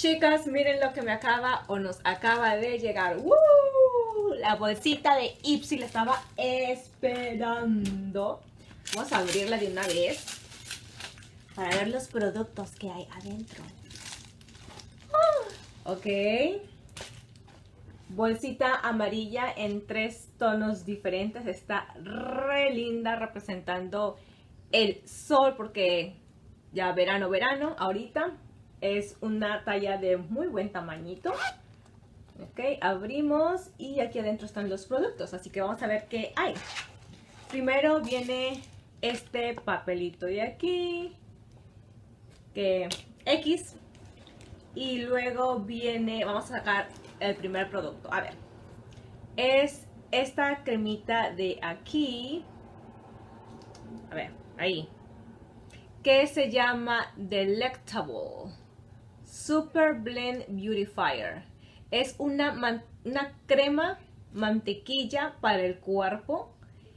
Chicas, miren lo que me acaba o nos acaba de llegar. ¡Woo! La bolsita de Ipsy la estaba esperando. Vamos a abrirla de una vez para ver los productos que hay adentro. Ok. Bolsita amarilla en 3 tonos diferentes. Está re linda, representando el sol porque ya verano, ahorita. Es una talla de muy buen tamañito. Ok, abrimos y aquí adentro están los productos. Así que vamos a ver qué hay. Primero viene este papelito de aquí, que X. Y luego viene, vamos a sacar el primer producto. A ver, es esta cremita de aquí. A ver, ahí. Que se llama Delectable Super Blend Beautifier. Es una crema mantequilla para el cuerpo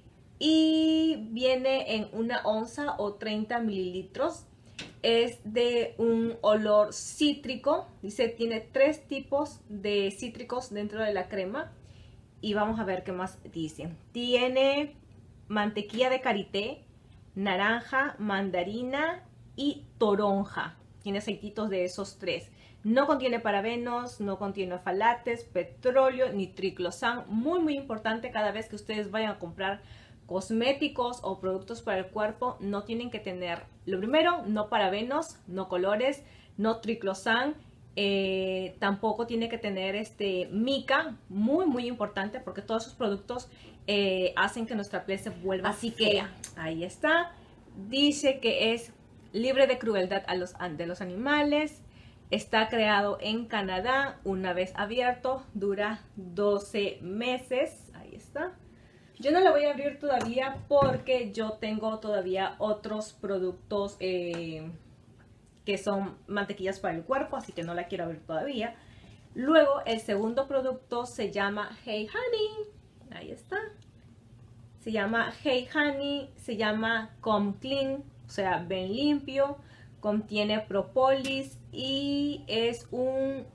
y viene en 1 onza o 30 mililitros. Es de un olor cítrico. Dice, tiene 3 tipos de cítricos dentro de la crema. Y vamos a ver qué más dice. Tiene mantequilla de karité, naranja, mandarina y toronja. Tiene aceititos de esos 3. No contiene parabenos, no contiene falates, petróleo ni triclosan. Muy importante, cada vez que ustedes vayan a comprar cosméticos o productos para el cuerpo, no tienen que tener, lo primero, no parabenos, no colores, no triclosan. Tampoco tiene que tener mica, muy importante, porque todos esos productos hacen que nuestra piel se vuelva así fea. Que ahí está. Dice que es libre de crueldad de los animales. Está creado en Canadá. Una vez abierto, dura 12 meses. Ahí está. Yo no lo voy a abrir todavía porque yo tengo todavía otros productos que son mantequillas para el cuerpo, así que no la quiero abrir todavía. Luego el segundo producto se llama Hey Honey. Ahí está. Se llama Hey Honey, se llama Come Clean, o sea, ven limpio. Contiene propolis y es un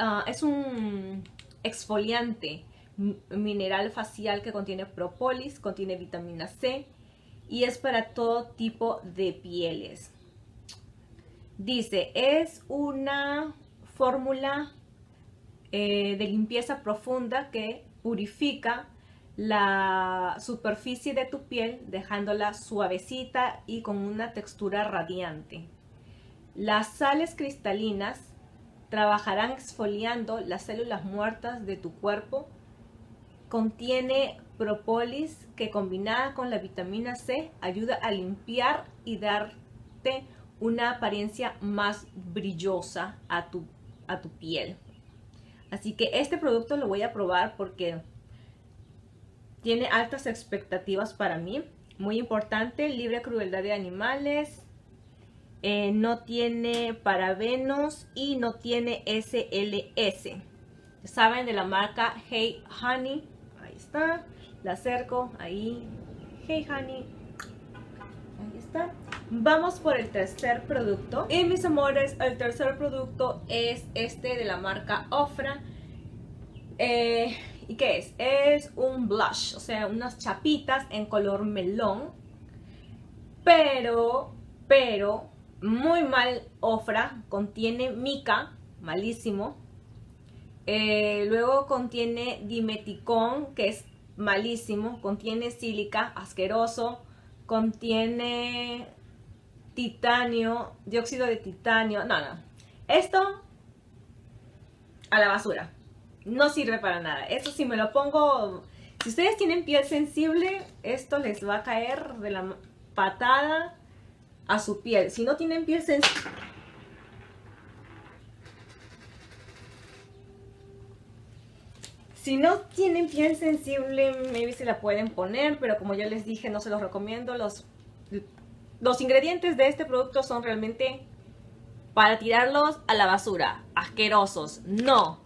exfoliante mineral facial que contiene propolis, contiene vitamina C y es para todo tipo de pieles. Dice, es una fórmula de limpieza profunda que purifica la superficie de tu piel, dejándola suavecita y con una textura radiante. Las sales cristalinas trabajarán exfoliando las células muertas de tu cuerpo. Contiene propolis que, combinada con la vitamina C, ayuda a limpiar y darte una apariencia más brillosa a tu piel. Así que este producto lo voy a probar porque tiene altas expectativas para mí. Muy importante, libre de crueldad de animales. No tiene parabenos y no tiene SLS. Saben, de la marca Hey Honey. Ahí está. La acerco. Ahí. Hey Honey. Ahí está. Vamos por el tercer producto. Y mis amores, el tercer producto es este de la marca Ofra. ¿Y qué es? Es un blush, o sea, unas chapitas en color melón. Pero, muy mal Ofra. Contiene mica, malísimo. Luego contiene dimeticón, que es malísimo. Contiene sílica, asqueroso. Contiene titanio, dióxido de titanio. No. Esto a la basura. No sirve para nada. Esto, si me lo pongo, si ustedes tienen piel sensible, esto les va a caer de la patada a su piel. Si no tienen piel sensible, maybe se la pueden poner, pero como ya les dije, no se los recomiendo. Los ingredientes de este producto son realmente para tirarlos a la basura. Asquerosos. No.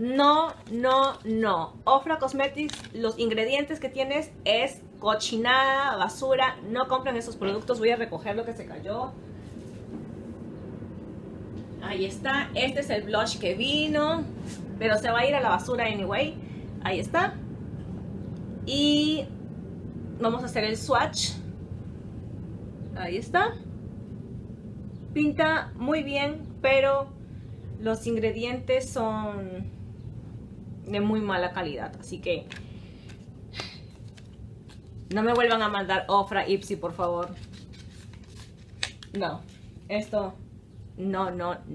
Ofra Cosmetics, los ingredientes que tienes es cochinada, basura. No compren esos productos. Voy a recoger lo que se cayó. Ahí está, este es el blush que vino, pero se va a ir a la basura anyway. Ahí está. Y vamos a hacer el swatch. Ahí está. Pinta muy bien, pero los ingredientes son de muy mala calidad, así que no me vuelvan a mandar Ofra, Ipsy, por favor. No, esto no.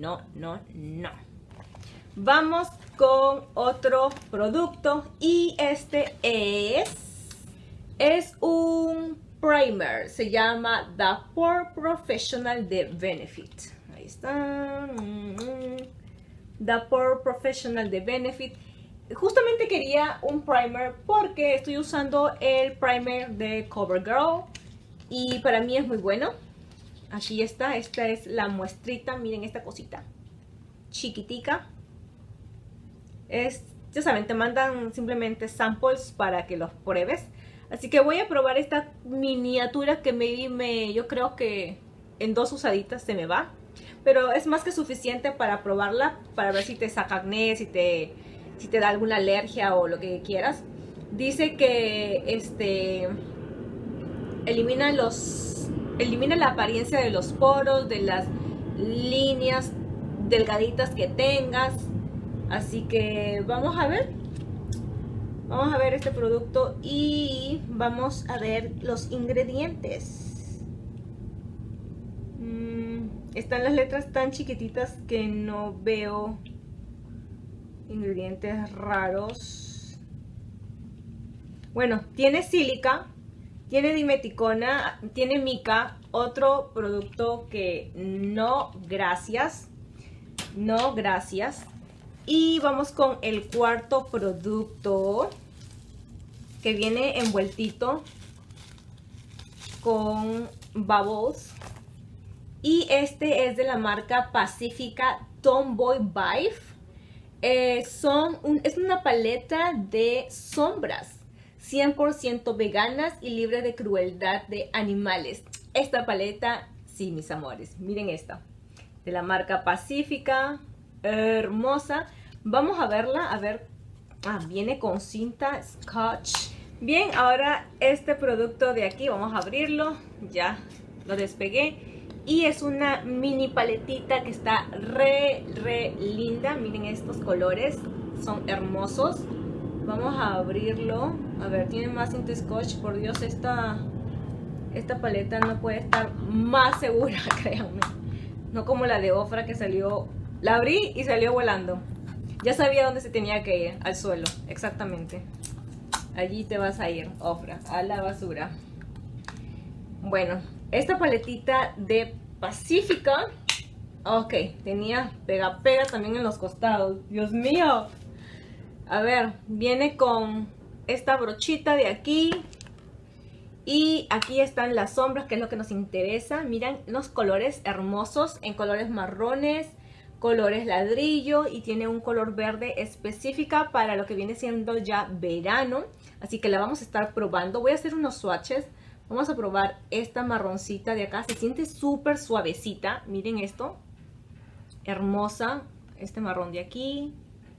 Vamos con otro producto y este es un primer, se llama The Pore Professional de Benefit. Ahí está. The Pore Professional de Benefit. Justamente quería un primer porque estoy usando el primer de CoverGirl y para mí es muy bueno. Aquí está, esta es la muestrita, miren esta cosita chiquitica. Ya saben, te mandan simplemente samples para que los pruebes. Así que voy a probar esta miniatura que yo creo que en 2 usaditas se me va. Pero es más que suficiente para probarla, para ver si te saca acné, si te da alguna alergia o lo que quieras. Dice que elimina la apariencia de los poros, de las líneas delgaditas que tengas. Así que vamos a ver este producto y vamos a ver los ingredientes. Están las letras tan chiquititas que no veo ingredientes raros. Bueno, tiene sílica, tiene dimeticona, tiene mica, otro producto que no gracias. Y vamos con el cuarto producto que viene envueltito con bubbles. Y este es de la marca Pacifica Tomboy Vibe. Es una paleta de sombras 100% veganas y libre de crueldad de animales. Esta paleta, sí, mis amores, miren esta, de la marca Pacifica, hermosa. Vamos a verla, a ver. Viene con cinta scotch. Bien, ahora este producto de aquí, vamos a abrirlo. Ya lo despegué. Y es una mini paletita que está re linda. Miren estos colores, son hermosos. Vamos a abrirlo. A ver, tiene más cinta scotch. Por Dios, esta paleta no puede estar más segura, créanme. No como la de Ofra que salió. La abrí y salió volando. Ya sabía dónde se tenía que ir, al suelo, exactamente. Allí te vas a ir, Ofra, a la basura. Bueno, esta paletita de Pacifica, ok, tenía pega también en los costados. Dios mío. A ver, viene con esta brochita de aquí. Y aquí están las sombras, que es lo que nos interesa. Miren los colores hermosos, en colores marrones, colores ladrillo, y tiene un color verde específica para lo que viene siendo ya verano. Así que la vamos a estar probando. Voy a hacer unos swatches. Vamos a probar esta marroncita de acá. Se siente súper suavecita. Miren esto. Hermosa. Este marrón de aquí.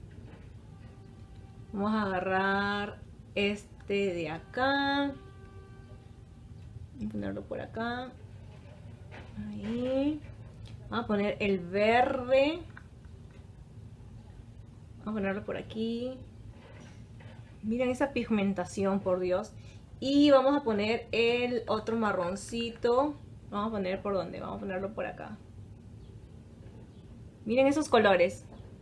Vamos a agarrar este de acá. Voy a ponerlo por acá. Ahí. Vamos a poner el verde. Vamos a ponerlo por aquí. Miren esa pigmentación, por Dios. Y vamos a poner el otro marroncito. Vamos a poner por dónde. Vamos a ponerlo por acá. Miren esos colores.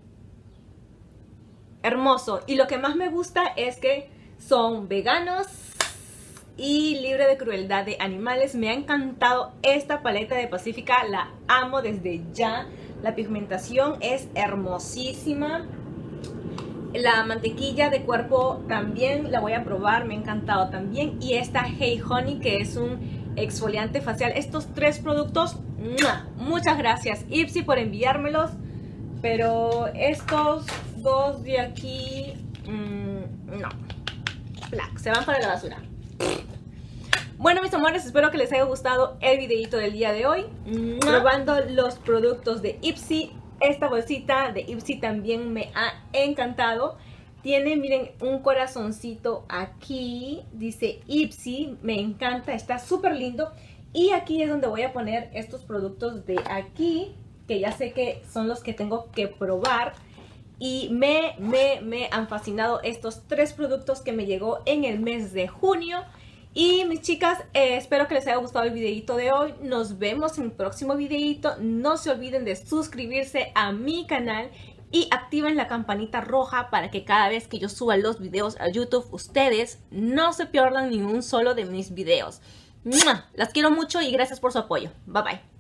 Hermoso. Y lo que más me gusta es que son veganos y libre de crueldad de animales. Me ha encantado esta paleta de Pacifica, la amo desde ya. La pigmentación es hermosísima. La mantequilla de cuerpo también la voy a probar, me ha encantado también. Y esta Hey Honey, que es un exfoliante facial. Estos 3 productos, ¡mua! Muchas gracias Ipsy por enviármelos. Pero estos 2 de aquí, no, se van para la basura. Bueno, mis amores, espero que les haya gustado el videito del día de hoy. Probando los productos de Ipsy. Esta bolsita de Ipsy también me ha encantado. Tiene, miren, un corazoncito aquí. Dice Ipsy. Me encanta. Está súper lindo. Y aquí es donde voy a poner estos productos de aquí, que ya sé que son los que tengo que probar. Y me han fascinado estos 3 productos que me llegó en el mes de junio. Y mis chicas, espero que les haya gustado el videito de hoy. Nos vemos en el próximo videito. No se olviden de suscribirse a mi canal y activen la campanita roja para que cada vez que yo suba los videos a YouTube, ustedes no se pierdan ni un solo de mis videos. ¡Mua! Las quiero mucho y gracias por su apoyo. Bye bye.